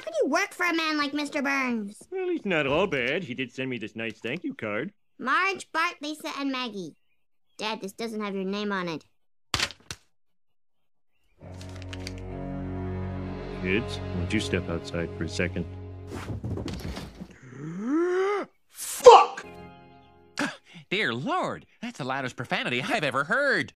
could you work for a man like Mr. Burns? Well, he's not all bad. He did send me this nice thank you card. Marge, Bart, Lisa, and Maggie. Dad, this doesn't have your name on it. Kids, won't you step outside for a second? Dear Lord, that's the loudest profanity I've ever heard.